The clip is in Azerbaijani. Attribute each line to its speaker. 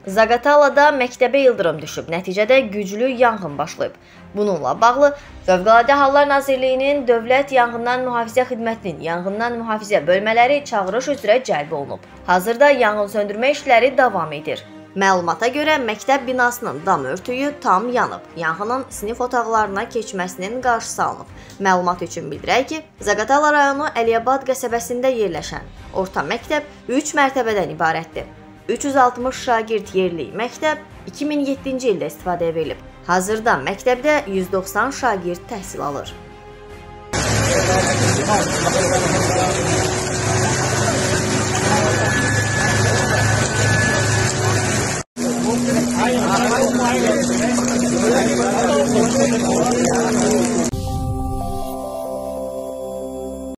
Speaker 1: Zaqatalada məktəbə ildırım düşüb, nəticədə güclü yanğın başlayıb. Bununla bağlı Fövqəladə Hallar Nazirliyinin Dövlət Yanğından Mühafizə Xidmətinin yanğından mühafizə bölmələri çağırış üzrə cəlb olunub. Hazırda yanğın söndürmə işləri davam edir. Məlumata görə məktəb binasının dam örtüyü tam yanıb. Yanğının sinif otaqlarına keçməsinin qarşısı alınıb. Məlumat üçün bildirək ki, Zaqatala rayonu Əliyabad qəsəbəsində yerləşən orta məktəb 3 mərtəbədən ibarətdir. 360 şagird yerli məktəb 2007-ci ildə istifadəyə verilib. Hazırda məktəbdə 190 şagird təhsil alır.